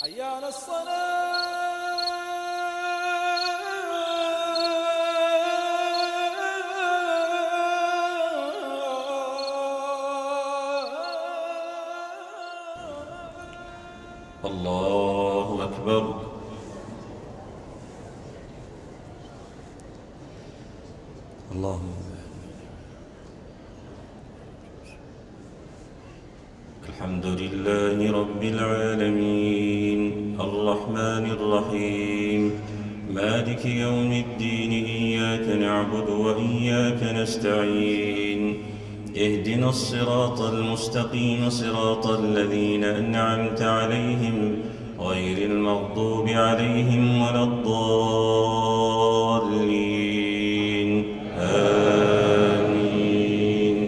حي على الصلاة. الله أكبر. اللهم الحمد لله رب العالمين الرحمن الرحيم مالك يوم الدين إياك نعبد وإياك نستعين اهدنا الصراط المستقيم صراط الذين أنعمت عليهم غير المغضوب عليهم ولا الضالين آمين.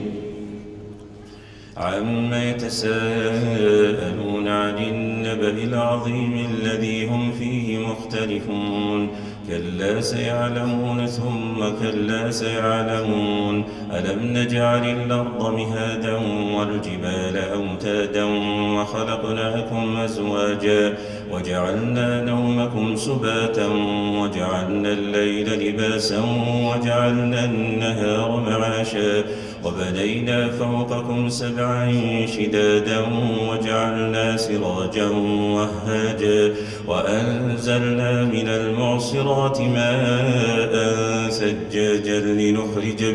عما يتساءلون عن النبأ العظيم الذي هم فيه مختلفون كلا سيعلمون ثم كلا سيعلمون ألم نجعل الأرض مهادا والجبال أوتادا وخلقناكم أزواجا وجعلنا نومكم سباتا وجعلنا الليل لباسا وجعلنا النهار معاشا وبنينا فوقكم سبعا شدادا وجعلنا سراجا وهاجا وأنزلنا من المعصرات ماء ثجاجا لنخرج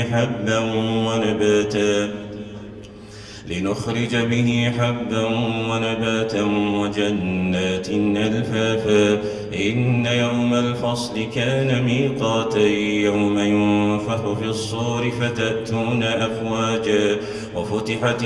به حبا ونباتا وجنات ألفافا إن يوم الفصل كان ميقاتا يوم ينفخ في الصور فتأتون أفواجا وفتحت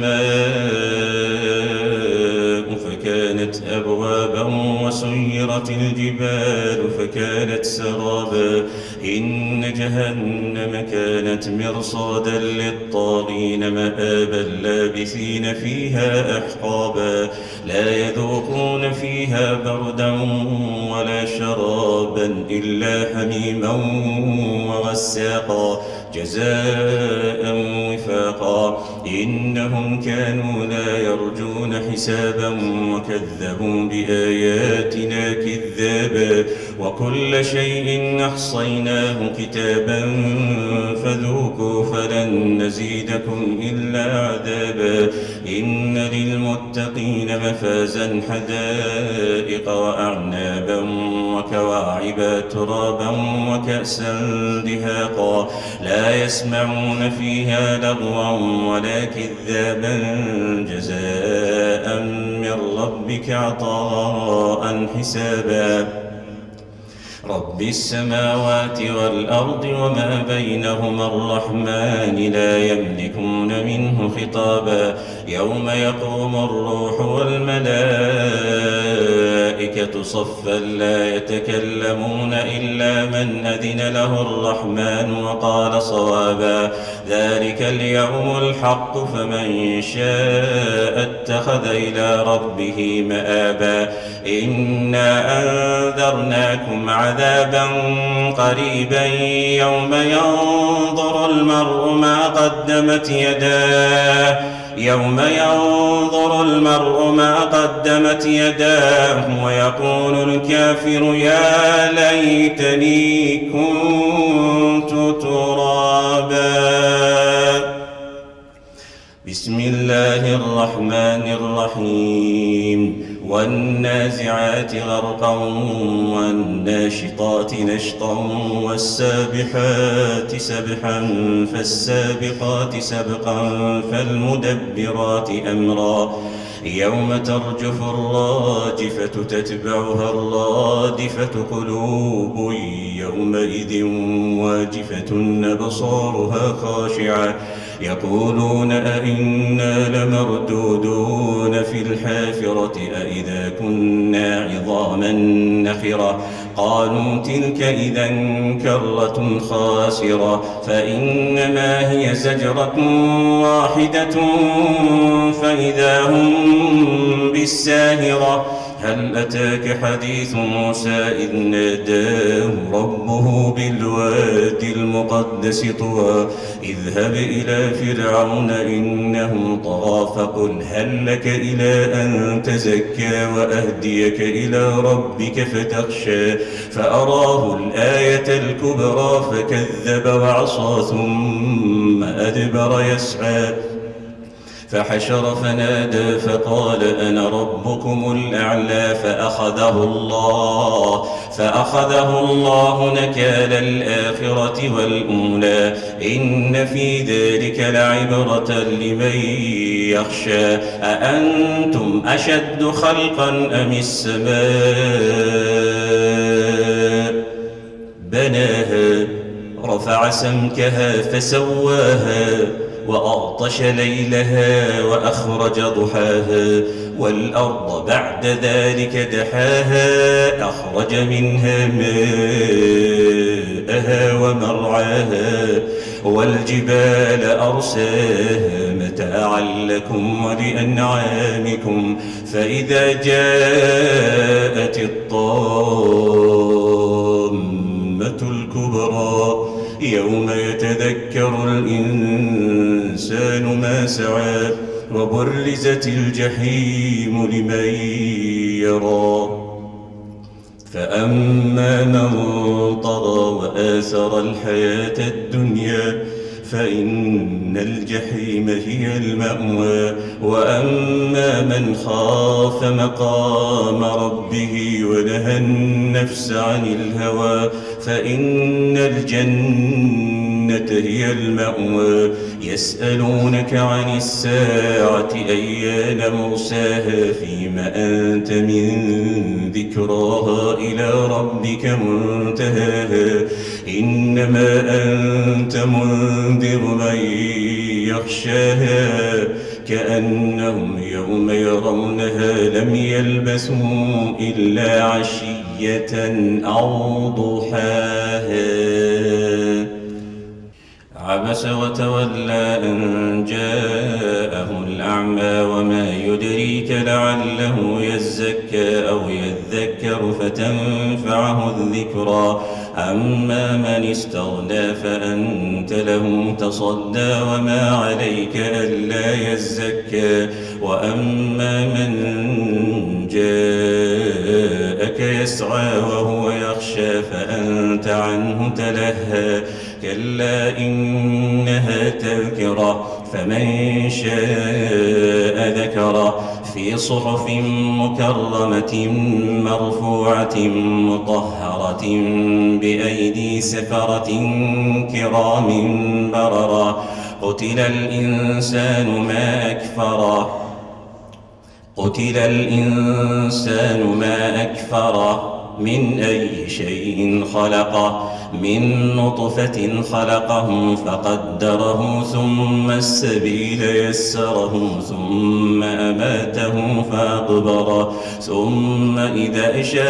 السماء فكانت أبوابا وسيرت الجبال فكانت سرابا إن جهنم كانت مرصادا للطاغين مآبا لابثين فيها أحقابا لا يذوقون فيها بردا ولا شرابا إلا حميما وغساقا جزاء وفاقا إنهم كانوا لا يرجون حسابا وكذبوا بآياتنا كذابا وكل شيء أحصيناه كتابا فذوقوا فلن نزيدكم إلا عذابا إن للمتقين مفازا حدائق وأعنابا وكواعب ترابا وكأسا دهاقا لا يسمعون فيها لغوا ولا كذابا جزاء من ربك عطاء حسابا رب السماوات والأرض وما بينهما الرحمن لا يملكون منه خطابا يوم يقوم الروح والملائكة صفا لا يتكلمون إلا من أذن له الرحمن وقال صوابا ذلك اليوم الحق فمن شاء اتخذ إلى ربه مآبا إنا أنذرناكم عذابا قريبا يوم ينظر المرء ما قدمت يداه ويقول الكافر يا ليتني كنت ترابا. بسم الله الرحمن الرحيم والنازعات غرقا والناشطات نشطا والسابحات سبحا فالسابقات سبقا فالمدبرات أمرا يوم ترجف الراجفة تتبعها الرادفة قلوب يومئذ واجفة أبصارها خاشعة يقولون أئنا لمردودون في الحافرة أئذا كنا عظاما نخرة قالوا تلك إذا كرة خاسرة فإنما هي زجرة واحدة فإذا هم بالساهرة هل أتاك حديث موسى إذ ناداه ربه بالوادي المقدس طوى اذهب إلى فرعون إنه طغى فقل هل لك إلى أن تزكى وأهديك إلى ربك فتخشى فأراه الآية الكبرى فكذب وعصى ثم أدبر يسعى فحشر فنادى فقال أنا ربكم الأعلى فأخذه الله نكال الآخرة والأولى إن في ذلك لعبرة لمن يخشى أأنتم أشد خلقا أم السماء بناها رفع سمكها فسواها وأغطش ليلها وأخرج ضحاها والأرض بعد ذلك دحاها أخرج منها ماءها ومرعاها والجبال أرساها متاعا لكم ولأنعامكم فإذا جاءت الطامة الكبرى يوم يتذكر الإنسان ما سعى وبرزت الجحيم لمن يرى فأما من طغى وآثر الحياة الدنيا فإن الجحيم هي المأوى وأما من خاف مقام ربه ونهى النفس عن الهوى فإن الجنة هي المأوى يسألونك عن الساعة أيان مرساها فيما أنت من ذكراها إلى ربك منتهاها إنما أنت منذر من يخشاها كأنهم يوم يرونها لم يلبثوا إلا عشية أو ضحاها عبس وتولى أن جاءه الأعمى وما يدريك لعله يزكى أو يذكر فتنفعه الذكرى أما من استغنى فأنت له تصدى وما عليك ألا يزكى وأما من جاءك يسعى وهو يخشى فأنت عنه تلهى كلا إنها تذكرة فمن شاء ذكره في صحف مكرمة مرفوعة مطهرة بأيدي سفرة كرام بررا قتل الإنسان ما أكفره من أي شيء خلقه من نطفة خلقه فقدره ثم السبيل يسره ثم أماته فأقبره ثم إذا شاء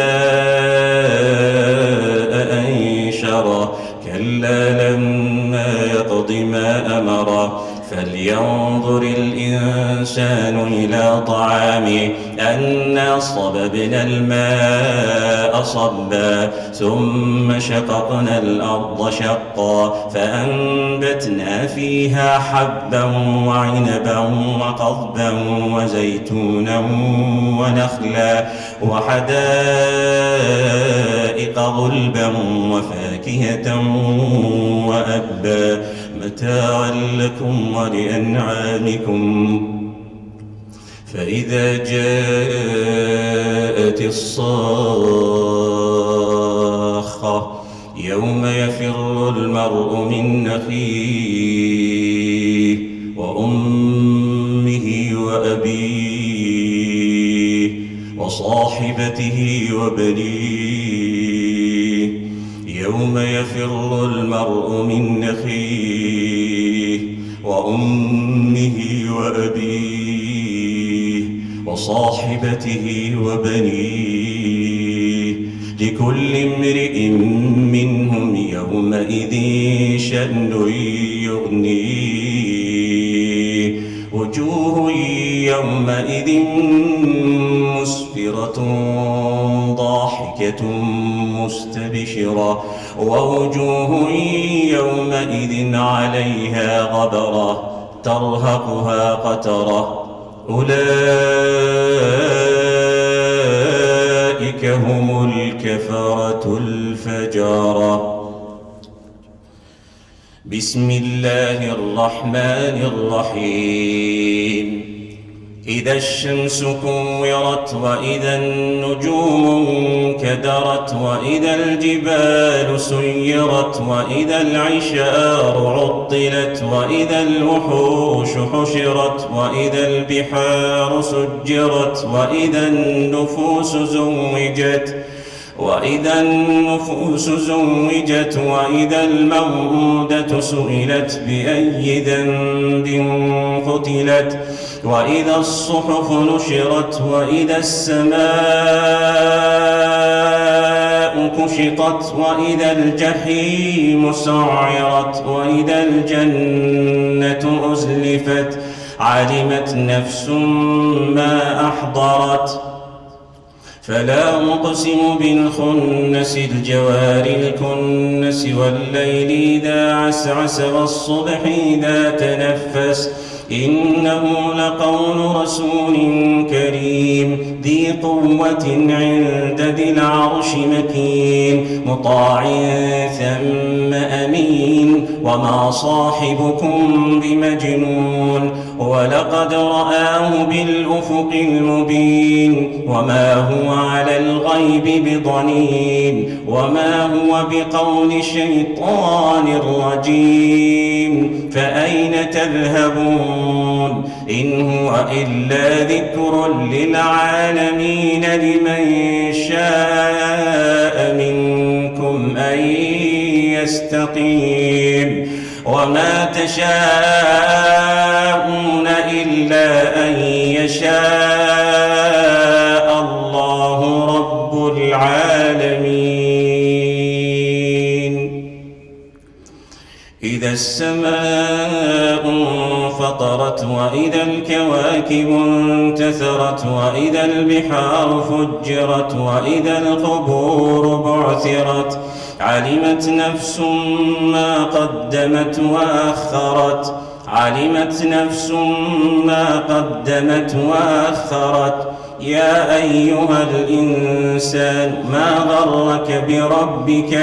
أنشره كلا لما يقض ما أمره فلينظر الإنسان إلى طعامه أنا صببنا الماء صبا ثم شققنا الأرض شقا فأنبتنا فيها حبا وعنبا وقضبا وزيتونا ونخلا وحدائق غلبا وفاكهة وأبا متاعا لكم ولأنعامكم فإذا جاءت الصاخة يوم يفر المرء من أخيه وأمه وأبيه وصاحبته وبنيه يوم يفر المرء من أخيه وأمه وأبيه وصاحبته وبنيه لكل امرئ منهم يومئذ شأن يغنيه وجوه يومئذ مسفرة مسفرة ضاحكة مستبشرة ووجوه يومئذ عليها غبرة ترهقها قترة أولئك هم الكفرة الفجرة. بسم الله الرحمن الرحيم. إذا الشمس كورت وإذا النجوم انكدرت وإذا الجبال سيرت وإذا العشار عطلت وإذا الوحوش حشرت وإذا البحار سجرت وإذا النفوس زوجت وإذا الموءودة سئلت بأي ذنب قتلت وإذا الصحف نشرت وإذا السماء كشطت وإذا الجحيم سعرت وإذا الجنة أزلفت علمت نفس ما أحضرت. فلا أقسم بالخنس الجوار الكنس والليل إذا عسعس والصبح إذا تنفس إنه لقول رسول كريم ذي قوة عند ذي العرش مكين مطاع ثم أمين وما صاحبكم بمجنون ولقد رآه بالأفق المبين وما هو على الغيب بضنين وما هو بقول شيطان رجيم فأين تذهبون إن هو إلا ذكر للعالمين لمن شاء منكم أن يستقيم وما تشاءون إلا أن يشاء الله رب العالمين. إذا السماء انفطرت وإذا الكواكب انتثرت وإذا البحار فجرت وإذا القبور بعثرت علمت نفس ما قدمت وأخرت يا أيها الإنسان ما غرك بربك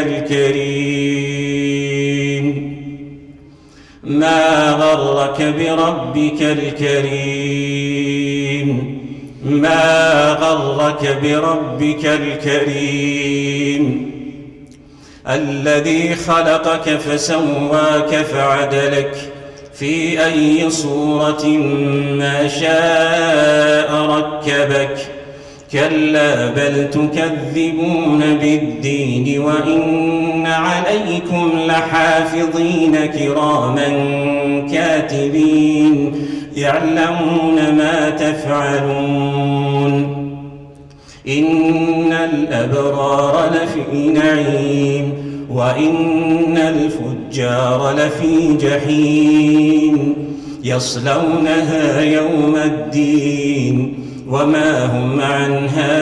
الكريم الذي خلقك فسواك فعدلك في أي صورة ما شاء ركبك كلا بل تكذبون بالدين وإن عليكم لحافظين كراما كاتبين يعلمون ما تفعلون. إن الأبرار لفي نعيم وإن الفجار لفي جحيم يصلونها يوم الدين وما هم عنها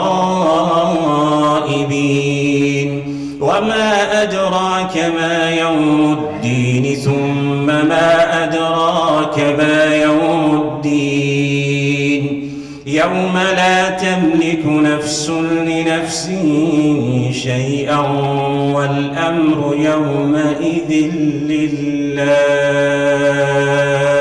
بغائبين. وما أدراك ما يوم الدين ثم ما أدراك ما يوم الدين يوم لا تملك نفس لنفس شيئا والأمر يومئذ لله.